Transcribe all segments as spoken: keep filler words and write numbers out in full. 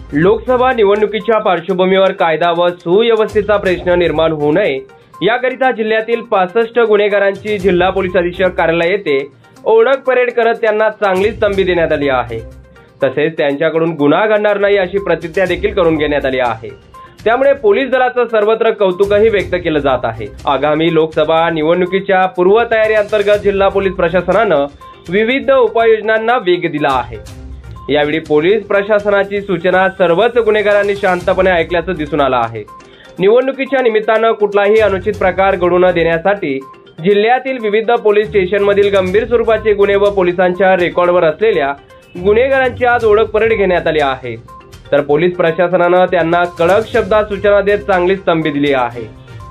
लोकसभा निवडणुकीच्या पार्श्वभूमीवर कायदा व सुव्यवस्थेचा प्रश्न निर्माण होऊ नये याकरिता जिल्ह्यातील पासष्ट गुन्हेगारांची जिल्हा पोलीस अधीक्षक कार्यालय येथे ओळख परेड करत त्यांना चांगलीच तंबी देण्यात आली आहे। तसेच त्यांच्याकडून गुन्हा घडणार नाही अशी प्रतिज्ञा देखील करून घेण्यात आली आहे। त्यामुळे पोलीस दलाचं सर्वत्र कौतुकही व्यक्त केलं जात आहे। आगामी लोकसभा निवडणुकीच्या पूर्वतयारी अंतर्गत जिल्हा पोलीस प्रशासनानं विविध उपाययोजनांना वेग दिला आहे। यावेळी पोलीस प्रशासनाची सूचना सर्वच गुन्हेगारांनी शांतपणे ऐकल्याचं दिसून आलं आहे। निवडणुकीच्या निमित्तानं कुठलाही अनुचित प्रकार घडू न देण्यासाठी जिल्ह्यातील विविध पोलीस स्टेशनमधील गंभीर स्वरूपाचे गुन्हे व पोलिसांच्या रेकॉर्डवर असलेल्या गुन्हेगारांची आज ओळख परेड घेण्यात आली आहे। तर पोलीस प्रशासनानं त्यांना कडक शब्दात सूचना देत चांगलीच तंबी दिली आहे।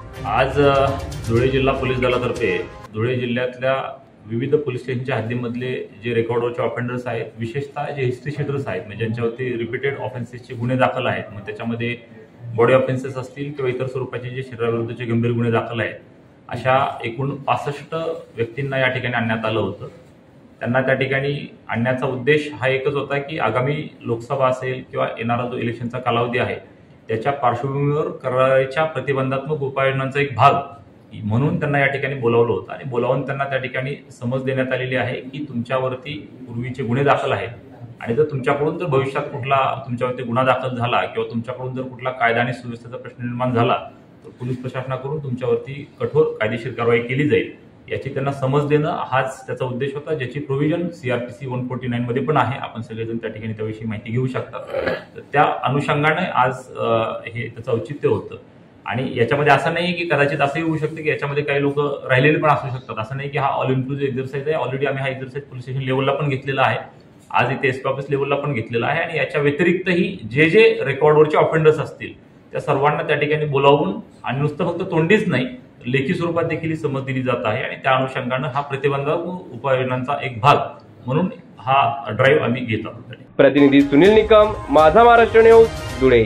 आज धुळे जिल्हा पोलीस दलातर्फे धुळे जिल्ह्यातल्या विविध पोलीस स्टेशनच्या हद्दीमधले जे रेकॉर्डवरचे ऑफेंडर्स आहेत, विशेषतः जे हिस्ट्री शीटर्स आहेत, म्हणजे ज्यांच्यावरती रिपीटेड ऑफेन्सेसचे गुन्हे दाखल आहेत, मग त्याच्यामध्ये बॉडी ऑफेन्सेस असतील किंवा इतर स्वरूपाचे जे शरीराविरुद्धचे गंभीर गुन्हे दाखल आहेत, अशा एकूण पासष्ट व्यक्तींना या ठिकाणी आणण्यात आलं होतं। त्यांना त्या ठिकाणी आणण्याचा उद्देश हा एकच होता की आगामी लोकसभा असेल किंवा येणारा जो इलेक्शनचा कालावधी आहे त्याच्या पार्श्वभूमीवर करायच्या प्रतिबंधात्मक उपाययोजनांचा एक भाग म्हणून त्यांना या ठिकाणी बोलावलं होतं आणि बोलावून त्यांना त्या ठिकाणी समज देण्यात आलेली आहे की तुमच्यावरती पूर्वीचे गुन्हे दाखल आहेत आणि जर तुमच्याकडून जर भविष्यात कुठला तुमच्यावरती गुन्हा दाखल झाला किंवा तुमच्याकडून जर कुठला कायदा आणि सुव्यवस्थेचा प्रश्न निर्माण झाला तर पोलीस प्रशासनाकडून तुमच्यावरती कठोर कायदेशीर कारवाई केली जाईल याची त्यांना समज देणं हाच त्याचा उद्देश होता, ज्याची provision CrPC one forty nine मध्ये पण आहे। आपण सगळेजण त्या ठिकाणी त्याविषयी माहिती घेऊ शकतात। तर त्या अनुषंगाने आज हे त्याचं औचित्य होतं आणि याच्यामध्ये असं नाही की कदाचित असंही होऊ शकतं की याच्यामध्ये काही लोक राहिलेले पण असू शकतात। असं नाही की हा ऑल इन्क्लुझिव्ह एक्झरसाइज आहे। ऑलरेडी आम्ही हा एक्झरसाइज पोलीस स्टेशन लेवलला पण घेतलेला आहे, आज इथे एसपी ऑफिस लेवलला पण घेतलेला आहे आणि याच्या व्यतिरिक्तही जे जे रेकॉर्डवरचे ऑफेंडर्स असतील त्या सर्वांना त्या ठिकाणी बोलावून आणि नुसतं फक्त तोंडीच नाही लेखी स्वरूपात देखील समज दिली जात आहे आणि त्या अनुषंगानं हा प्रतिबंधात्मक उपाययोजनांचा एक भाग म्हणून हा ड्राईव्ह आम्ही घेत आहोत। प्रतिनिधी सुनील निकम, माझा महाराष्ट्र न्यूज, धुळे।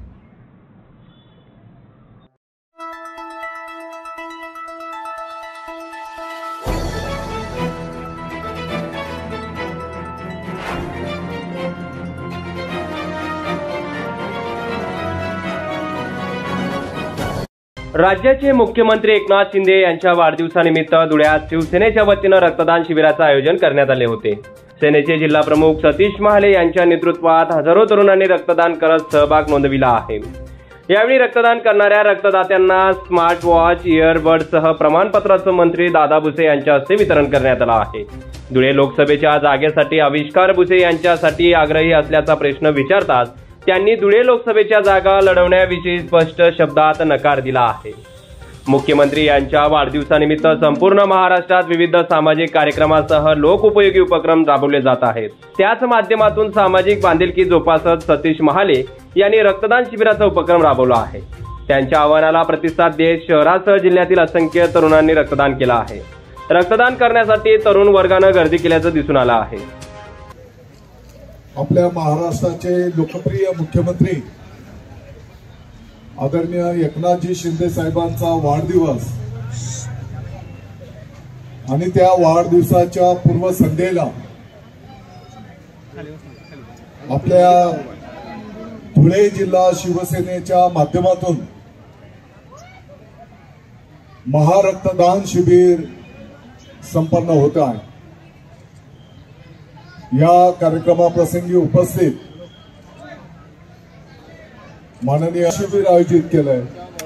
राज्याचे मुख्यमंत्री एकनाथ शिंदे यांच्या वाढदिवसानिमित्त धुळ्यात शिवसेनेच्या वतीनं रक्तदान शिबिराचं आयोजन करण्यात आले होते। सेनेचे जिल्हा प्रमुख सतीश महाले यांच्या नेतृत्वात हजारो तरुणांनी रक्तदान करत सहभाग नोंदविला आहे। यावेळी रक्तदान करणाऱ्या रक्तदात्यांना स्मार्ट वॉच, इयरबडसह प्रमाणपत्राचं मंत्री दादा भुसे यांच्या हस्ते वितरण करण्यात आलं आहे। धुळे लोकसभेच्या जागेसाठी आविष्कार भुसे यांच्यासाठी आग्रही असल्याचा प्रश्न विचारताच त्यांनी धुळे लोकसभेच्या जागा लढवण्याविषयी स्पष्ट शब्दात नकार दिला आहे। मुख्यमंत्री यांच्या वाढदिवसानिमित्त संपूर्ण महाराष्ट्रात विविध सामाजिक कार्यक्रमासह लोकोपयोगी उपक्रम राबवले जात आहेत। त्याच माध्यमातून सामाजिक बांधिलकी जोपासत सतीश महाले यांनी रक्तदान शिबिराचा उपक्रम राबवला आहे। त्यांच्या आवाहनाला प्रतिसाद देत शहरासह जिल्ह्यातील असंख्य तरुणांनी रक्तदान केलं आहे। रक्तदान करण्यासाठी तरुण वर्गानं गर्दी केल्याचं दिसून आलं आहे। आपल्या महाराष्ट्राचे लोकप्रिय मुख्यमंत्री आदरणीय एकनाथजी शिंदे साहेबांचा वाढदिवस आणि त्या वाढदिवसाच्या पूर्वसंध्येला आपल्या धुळे जिल्हा शिवसेनेच्या माध्यमातून महारक्तदान शिबिर संपन्न होत आहे। या कार्यक्रमाप्रसंगी उपस्थित माननीय शिबिर आयोजित केलंय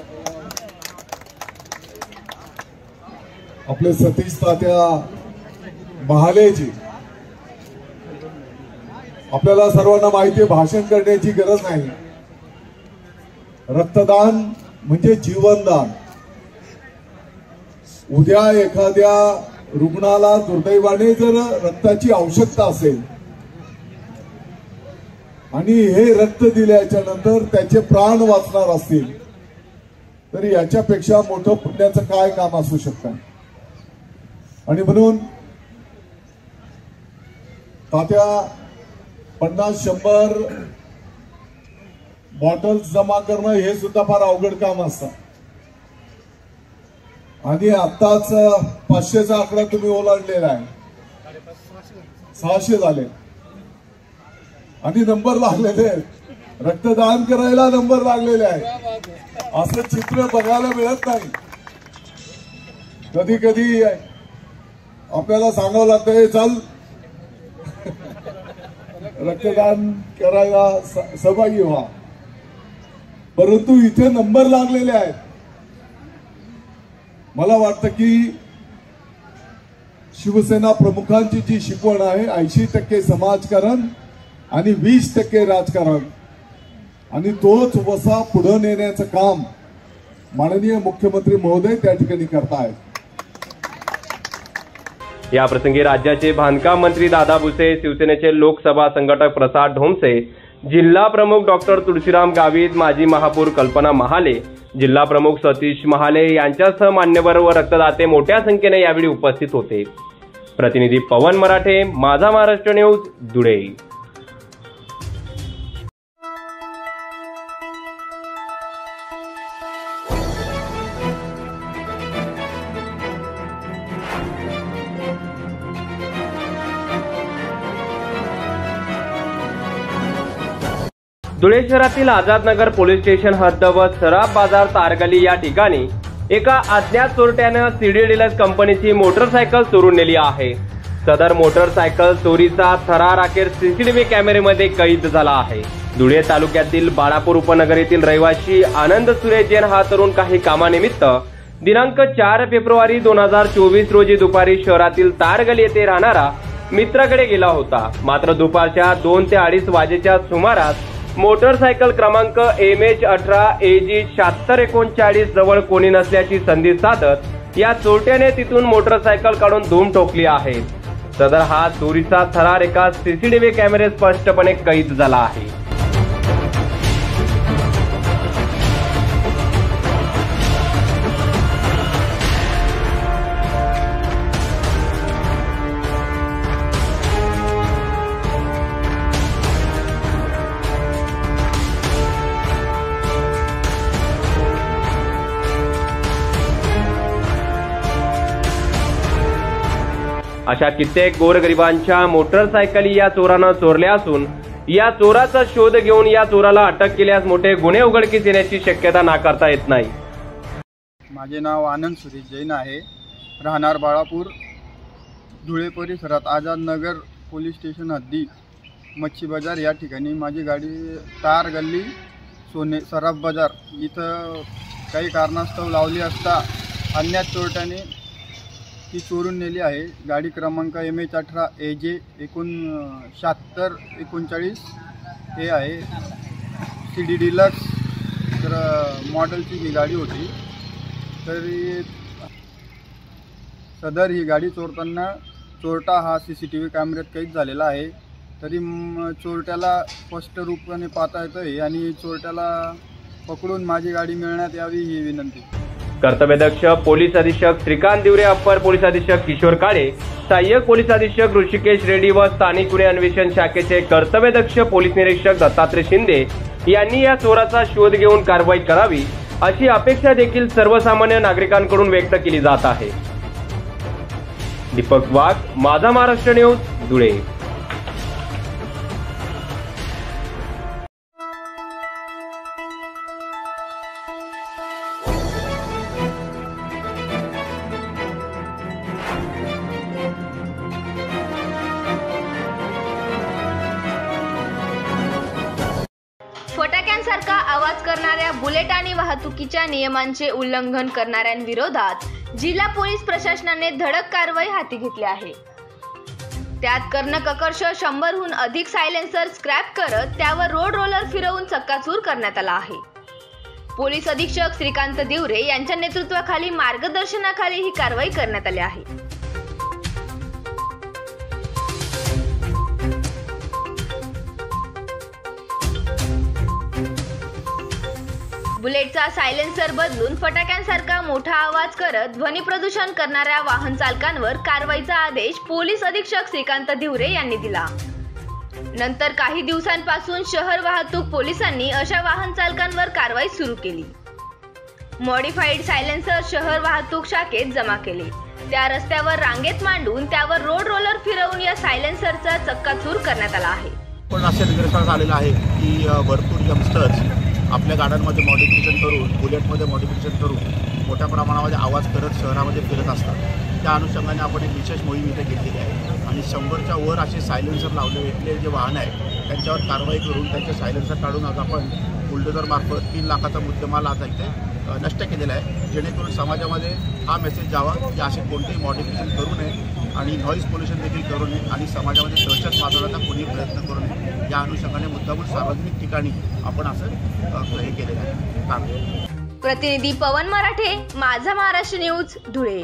आपले सतीश तात्या महालेजी। आपल्याला सर्वांना माहिती आहे भाषण करण्याची गरज नाही, रक्तदान म्हणजे जीवनदान। उद्या एखाद्या रुग्णाला दुर्दैवाने जर रक्ताची आवश्यकता असेल आणि हे रक्त दिल्याच्या नंतर त्याचे प्राण वाचणार असतील तर याच्यापेक्षा मोठं पुण्याचं काय काम असू शकतं। आणि म्हणून तात्या पन्नास शंभर बॉटल्स जमा करणं हे सुद्धा फार अवघड काम असतं आणि आताच पाचशेचा आकडा तुम्ही ओलांडलेला आहे, सहाशे झाले आणि नंबर लागलेले आहेत। रक्तदान करायला नंबर लागलेले आहेत, असं चित्र बघायला मिळत नाही. कधी कधी आपल्याला सांगावं लागतं, चल रक्तदान करायला सहभागी व्हा, परंतु इथे नंबर लागलेले आहेत. मला वाटतं की शिवसेना प्रमुखांची जी शिकवण आहे, ऐंशी टक्के समाजकारण आणि वीस टक्के राजकारण, आणि तोच वसा पुढे नेण्याचं काम माननीय मुख्यमंत्री महोदय त्या ठिकाणी करतायत. या प्रसंगी राज्याचे बांधकाम मंत्री दादा भुसे, शिवसेनेचे लोकसभा संघटक प्रसाद ढोमसे, जिल्हा प्रमुख डॉक्टर तुळशीराम गावित, माजी महापौर कल्पना महाले, जिल्हा प्रमुख सतीश महाले यांच्यासह मान्यवर व रक्तदाते मोठ्या संख्येने यावेळी उपस्थित होते. प्रतिनिधी पवन मराठे, माझा महाराष्ट्र न्यूज, धुळे. धुळे शहरातील आझादनगर पोलीस स्टेशन हद्द व सराफ बाजार तारगली या ठिकाणी एका अज्ञात चोरट्यानं सीडी डीलक्स कंपनीची मोटरसायकल चोरून नेली आहे. सदर मोटरसायकल चोरीचा थरार अखेर सीसीटीव्ही कॅमेऱ्यामध्ये कैद झाला आहे. धुळे तालुक्यातील बाळापूर उपनगर येथील रहिवासी आनंद सुरेश जैन हा तरुण काही कामानिमित्त दिनांक चार फेब्रुवारी दोन हजार चोवीस रोजी दुपारी शहरातील तारगली येथे राहणारा मित्राकडे गेला होता. मात्र दुपारच्या दोन ते अडीच वाजेच्या सुमारास मोटरसायकल क्रमांक एम एच अठरा ए जी शहात्तर एकोणचाळीस जवळ कोणी नसल्याची संधी साधत या चोरट्याने तिथून मोटरसायकल काढून धूम ठोकली आहे. सदर हा चोरीचा थरार एका सीसीटीव्ही कॅमेऱ्यात स्पष्टपणे कैद झाला आहे. अशा कित्येक गोरगरिबांच्या मोटरसायकली या चोरानं चोरल्या असून या चोराचा शोध घेऊन या चोराला अटक केल्यास मोठे गुन्हे उघडकीस येण्याची शक्यता नाकारता येत नाही. माझे नाव आनंद सुरेश जैन आहे, राहणार बाळापूर. धुळे परिसरात आझादनगर पोलीस स्टेशन हद्दी मच्छी बाजार या ठिकाणी माझी गाडी तार गल्ली सोने सराफ बाजार इथं काही कारणास्तव लावली असता अज्ञात चोरट्याने ती चोरून नेली आहे. गाडी क्रमांक एम एच अठरा ए जे एकोण शहात्तर एकोणचाळीस हे आहे. सी डी डिलक्स तर मॉडेलची ही गाडी होती. तरी सदर ही गाडी चोरताना चोरटा हा सी सी टी व्ही कॅमेऱ्यात कैद झालेला आहे. तरी चोरट्याला स्पष्ट रूपाने पाहता येतं आहे आणि चोरट्याला पकडून माझी गाडी मिळण्यात यावी ही विनंती. कर्तव्यदक्ष पोलीस अधीक्षक श्रीकांत दिवरे, अप्पर पोलीस अधीक्षक किशोर काळे, सहाय्यक पोलीस अधीक्षक ऋषिकेश रेड्डी व स्थानिक गुन्हे अन्वेषण शाखेचे कर्तव्यदक्ष पोलीस निरीक्षक दत्तात्रय शिंदे यांनी या चोराचा शोध घेऊन कारवाई करावी अशी अपेक्षा देखील सर्वसामान्य नागरिकांकडून व्यक्त केली जात आहे. दीपक वाघ, माझा महाराष्ट्र न्यूज, धुळे. फटाक्यांसारखा आवाज करणाऱ्या बुलेट आणि वाहतुकीच्या नियमांचे उल्लंघन करणाऱ्यांविरोधात जिल्हा पोलीस प्रशासनाने धडक कारवाई हाती घेतली आहे. त्यात कर्णककर्ष शंभरहून अधिक सायलेन्सर स्क्रॅप करत त्यावर रोड रोलर फिरवून चक्काचूर करण्यात आला आहे. पोलीस अधीक्षक श्रीकांत दिवरे यांच्या नेतृत्वाखाली मार्गदर्शनाखाली ही कारवाई करण्यात आली आहे. बुलेटचा सायलेन्सर बदलून फटाक्यांसारखा मोठा आवाज करत ध्वनी प्रदूषण करणाऱ्या वाहन चालकांवर कारवाईचा आदेश पोलीस अधीक्षक श्रीकांत दिवरे यांनी दिला. नंतर काही दिवसांपासून शहर वाहतूक पोलिसांनी अशा वाहन चालकांवर कारवाई सुरू केली. मॉडिफाईड सायलेन्सर शहर वाहतूक शाखेत जमा केले. त्या रस्त्यावर रांगेत मांडून त्यावर रोड रोलर फिरवून या सायलेन्सरचा चक्काचूर करण्यात आला आहे. पण असे निदर्शनास आलेलं आहे की अ, भरपूर यंगस्टर्स आपल्या गाड्यांमध्ये मॉडिफिकेशन करून, बुलेटमध्ये मॉडिफिकेशन करून मोठ्या प्रमाणामध्ये आवाज करत शहरामध्ये फिरत असतात. त्या अनुषंगाने आपण एक विशेष मोहीम इथे घेतलेली आहे आणि शंभरच्या वर असे सायलेन्सर लावलेले जे वाहन आहे त्यांच्यावर कारवाई करून त्यांचे सायलेन्सर काढून आज आपण बुलडोझरमार्फत तीन लाखाचा मुद्देमाल आज इथे अ, नष्ट केलेला आहे, जेणेकरून समाजामध्ये हा मेसेज जावा की असे कोणतेही मॉडिफिकेशन करू नये आणि नॉईज पोल्युशन देखील करू नये आणि समाजामध्ये दहशत माजवण्याचा कोणीही प्रयत्न करू नये. या अनुषंगाने मुद्दामून सार्वजनिक ठिकाणी आपण असं अ, हे केलेलं आहे काम. प्रतिनिधी पवन मराठे, माझा महाराष्ट्र न्यूज, धुळे.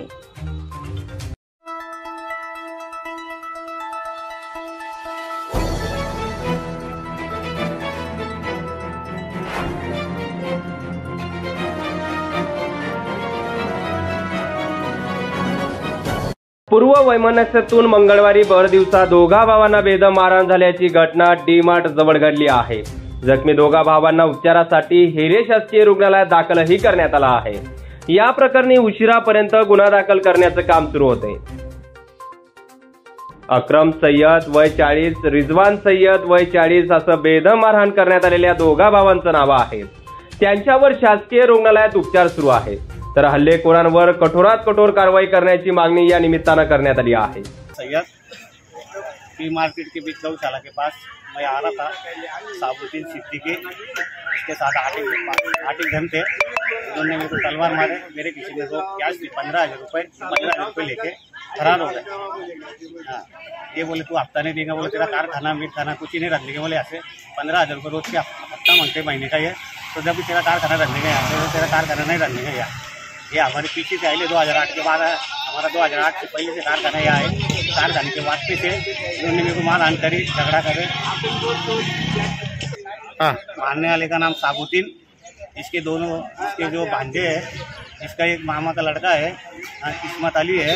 पूर्व वैमनस्यातून मंगळवारी भर दिवसा दोघा भावांना बेदम मारहाण झाल्याची घटना डी मार्ट जवळ घडली आहे. जखमी दोघा भावांना उपचारासाठी हेरे शासकीय रुग्णालयात दाखलही करण्यात आला आहे. या प्रकरणी उशिरापर्यंत गुन्हा दाखल करण्याचं काम सुरू होते. अक्रम सय्यद वय चाळीस, रिजवान सय्यद वय चाळीस असं बेदम मारहाण करण्यात आलेल्या दोघा भावांचं नाव आहे. त्यांच्यावर शासकीय रुग्णालयात उपचार सुरू आहेत. तर हल्लेखोरांवर कठोरात कठोर कारवाई करण्याची मागणी या निमित्तानं करण्यात आली आहे. सैयद पी मार्केट के बीच गौशाला के पास मैं आ रहा था, साबुद्दीन सिद्दीकी इसके साथ आठ एक आठ एक जन थे. उन्होंने मेरे को तलवार मारे, मेरे किसी ने तो कैश थी पंद्रह हज़ार रुपये पंद्रह हज़ार रुपये लेके फरार हो गए. हाँ, ये बोले तू हफ्ता नहीं देगा, बोले तेरा कारखाना मीट खाना कुछ ही नहीं रख लेंगे. बोले ऐसे पंद्रह हज़ार रुपये रोज के हफ्ता मांगते महीने का ये, तो जब भी तेरा कारखाना रखने का यहाँ तेरा कारखाना नहीं रखने का यहाँ. ये हमारे पीछे से आए दो हज़ार आठ के बाद, हमारा दो हज़ार आठ से पहले से कारखाना यहाँ है. कारखाने के वास्ते से उन्होंने मेरे को मारहान करी, झगड़ा करे. हाँ, मारने वाले का नाम साबुद्दीन, इसके दोनों इसके जो भांजे हैं, इसका एक मामा का लड़का है किस्मत अली है,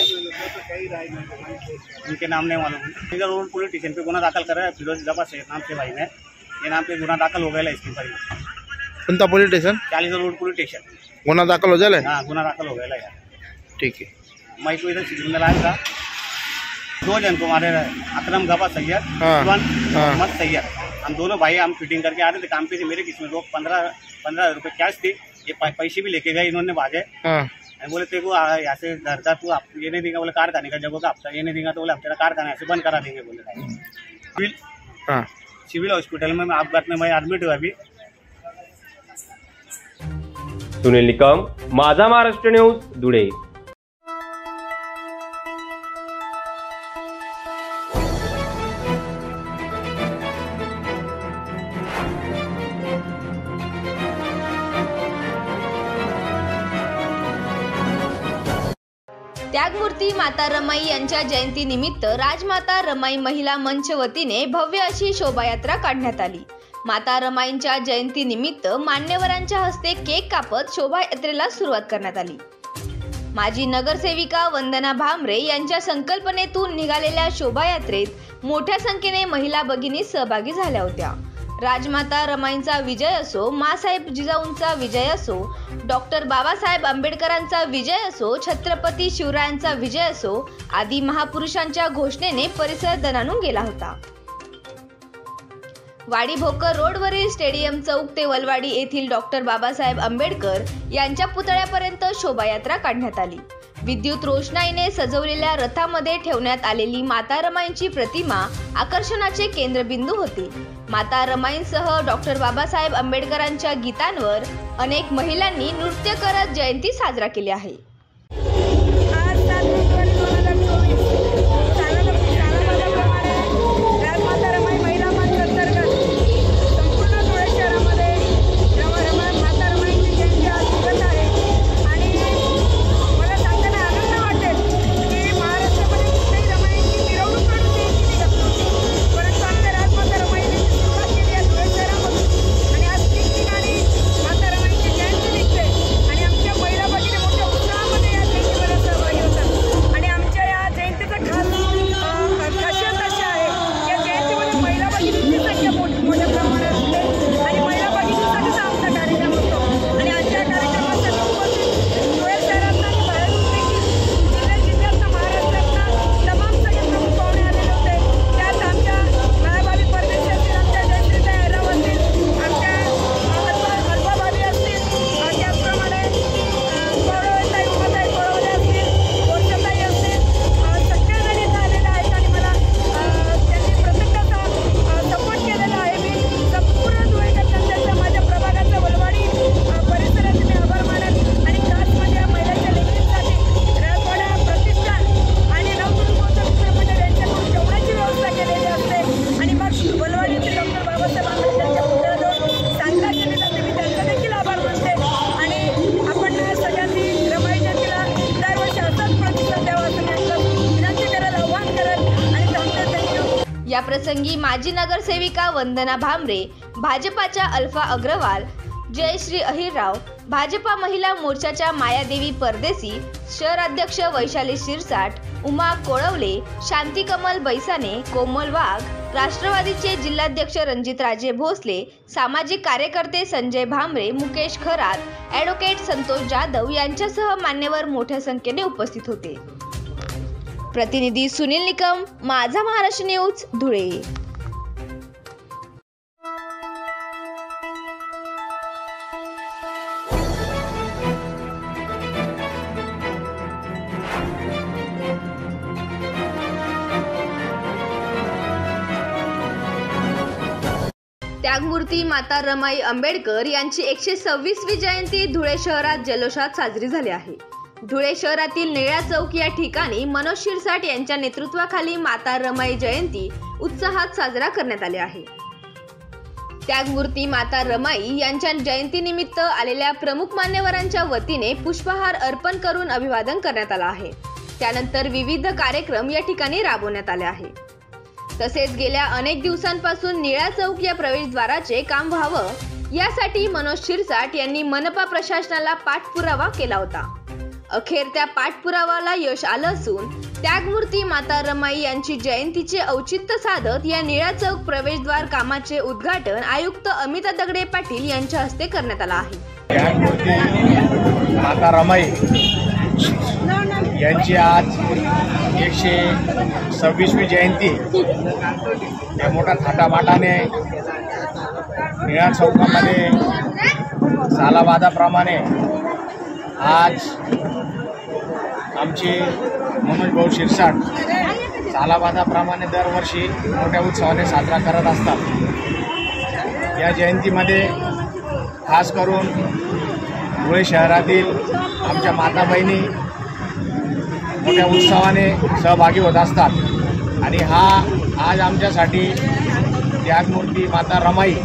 उनके नाम नहीं मालूम. इधर रोड पुलिस स्टेशन पे गुना दाखल कर रहा है फिरोज जबा से नाम से भाई ने, ये नाम पे गुना दाखल हो गया इसके ऊपर. कोणता पोलीस स्टेशन? चालीस रोड पुलिस स्टेशन. गुन्हा दाखल हो जाए? हाँ, गुना दाखल हो गया यार. ठीक है. मैं तो इधर सिविल में लाया था, दो जन को मारे रहे, अकरम गबा सैयद, हाँ, मोहम्मद सैयद. हम दोनों भाई हम फिटिंग करके आ रहे थे काम पे से. मेरे किस्मत लोग पंद्रह पंद्रह हज़ार रुपये कैश थे, ये पैसे भी लेके गए इन्होंने बाजे. हाँ. बोले तेरे को यहाँ से घर जा, तू ये नहीं देगा, बोले कारखाने का जगह का हफ्ता ये नहीं देगा, तो बोले तेरा कारखाना ऐसे बंद करा देंगे. बोले सिविल हाँ. सिविल हॉस्पिटल में मैं आपघात में मैं एडमिट हुआ अभी. सुनील निकम, माझा महाराष्ट्र न्यूज, धुळे. त्यागमूर्ती माता रमाई यांच्या जयंतीनिमित्त राजमाता रमाई महिला मंच वतीने भव्य अशी शोभायात्रा काढण्यात आली. माता रमाईंच्या जयंतीनिमित्त मान्यवरांच्या हस्ते केक कापत शोभायात्रेला सुरुवात करण्यात आली. माजी नगरसेविका वंदना भामरे यांच्या संकल्पनेतून निघालेल्या शोभायात्रेत मोठ्या संख्येने महिला भगिनी सहभागी झाल्या होत्या. राजमाता रमाईंचा विजय असो, मासाहेब जिजाऊंचा विजय असो, डॉक्टर बाबासाहेब आंबेडकरांचा विजय असो, छत्रपती शिवरायांचा विजय असो आदी महापुरुषांच्या घोषणेने परिसर दणाणून गेला होता. वाडी भोकर रोडवरील स्टेडियम चौक ते वलवाडी येथील डॉक्टर बाबासाहेब आंबेडकर यांच्या पुतळ्यापर्यंत शोभायात्रा काढण्यात आली. विद्युत रोषणाईने सजवलेल्या रथामध्ये ठेवण्यात आलेली माता रमाईंची प्रतिमा आकर्षणाचे केंद्रबिंदू होती. माता रमाईंसह डॉक्टर बाबासाहेब आंबेडकरांच्या गीतांवर अनेक महिलांनी नृत्य करत जयंती साजरा केली आहे. याप्रसंगी माजी नगरसेविका वंदना भामरे, भाजपाच्या अल्फा अग्रवाल, जयश्री अहिरराव, भाजपा महिला मोर्चाच्या मायादेवी परदेसी, शहर अध्यक्ष वैशाली शिरसाट, उमा कोळवले, शांती कमल बैसाने, कोमल वाघ, राष्ट्रवादीचे जिल्हाध्यक्ष रणजितराजे भोसले, सामाजिक कार्यकर्ते संजय भामरे, मुकेश खरात, ॲडव्होकेट संतोष जाधव यांच्यासह मान्यवर मोठ्या संख्येने उपस्थित होते. प्रतिनिधी सुनील निकम, माझा महाराष्ट्र न्यूज, धुळे. त्यागमूर्ती माता रमाई आंबेडकर यांची एकशे सव्वीसवी जयंती धुळे शहरात जल्लोषात साजरी झाली आहे. धुळे शहरातील निळा चौक या ठिकाणी मनोज शिरसाट यांच्या नेतृत्वाखाली माता रमाई जयंती उत्साहात साजरा करण्यात आली आहे. त्यागमूर्ती माता रमाई यांच्या जयंतीनिमित्त आलेल्या प्रमुख मान्यवरांच्या वतीने पुष्पहार अर्पण करून अभिवादन करण्यात आलं आहे. त्यानंतर विविध कार्यक्रम या ठिकाणी राबवण्यात आले आहे. तसेच गेल्या अनेक दिवसांपासून निळा चौक या प्रवेशद्वाराचे काम व्हावं यासाठी मनोज शिरसाट यांनी मनपा प्रशासनाला पाठपुरावा केला होता. अखेर त्या पाठपुरावाला यश आलं असून त्यागमूर्ती माता रमाई यांची जयंतीचे औचित्य साधत या निळा चौक प्रवेशद्वार कामाचे उद्घाटन आयुक्त अमिता दगडे पाटील यांच्या हस्ते करण्यात आलं आहे. त्यागमूर्ती माता रमाई यांची आज एकशे सव्वीसवी जयंती या मोठ्या थाटामाटाने निळा चौकामध्ये सालाबादाप्रमाणे आज आमचे मनोज भाऊ शिरसाट सालाबादाप्रमाणे दरवर्षी मोठ्या उत्सवाने साजरा करत असतात. या जयंतीमध्ये खास करून धुळे शहरातील आमच्या माता बहिणी मोठ्या उत्सवाने सहभागी होत असतात आणि हा आज आमच्यासाठी त्यागमूर्ती माता रमाई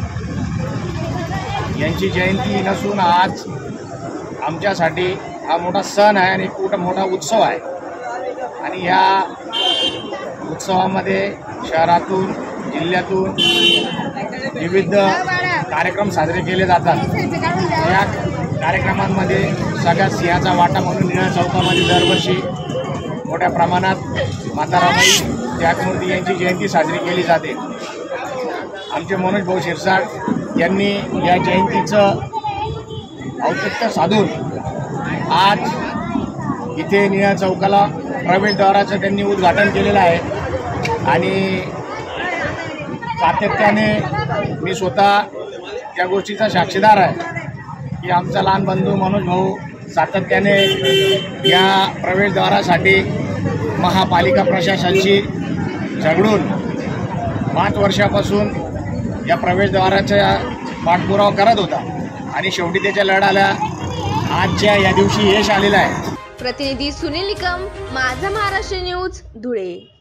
यांची जयंती नसून आज आमच्यासाठी हा मोठा सण आहे आणि खूप मोठा उत्सव आहे. आणि या उत्सवामध्ये शहरातून जिल्ह्यातून विविध कार्यक्रम साजरे केले जातात. या कार्यक्रमांमध्ये सगळ्यात सिंहाचा वाटा म्हणून निळा चौकामध्ये दरवर्षी मोठ्या प्रमाणात माता रमाई त्यागमूर्ती यांची जयंती साजरी केली जाते. आमचे मनोज भाऊ शिरसाट यांनी या जयंतीचं औचित्य साधून आज इथे निळा चौकाला प्रवेशद्वाराचं त्यांनी उद्घाटन केलेलं आहे. आणि सातत्याने मी स्वतः त्या गोष्टीचा साक्षीदार आहे की आमचा लहान बंधू मनोज भाऊ सातत्याने या प्रवेशद्वारासाठी महापालिका प्रशासनाशी झगडून पाच वर्षापासून या प्रवेशद्वाराचा पाठपुरावा करत होता आणि शेवटी त्याच्या लढ्याला आजच्या या दिवशी यश आलेलं आहे. प्रतिनिधी सुनील निकम, माझा महाराष्ट्र न्यूज, धुळे.